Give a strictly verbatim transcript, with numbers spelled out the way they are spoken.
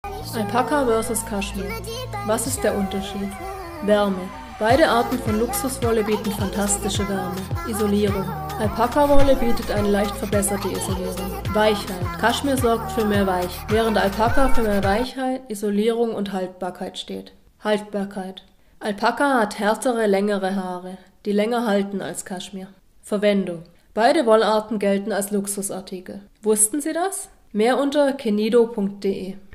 Alpaka versus Kaschmir. Was ist der Unterschied? Wärme. Beide Arten von Luxuswolle bieten fantastische Wärme. Isolierung. Alpaka-Wolle bietet eine leicht verbesserte Isolierung. Weichheit. Kaschmir sorgt für mehr Weich, während Alpaka für mehr Weichheit, Isolierung und Haltbarkeit steht. Haltbarkeit. Alpaka hat härtere, längere Haare, die länger halten als Kaschmir. Verwendung. Beide Wollarten gelten als Luxusartikel. Wussten Sie das? Mehr unter kenido punkt de.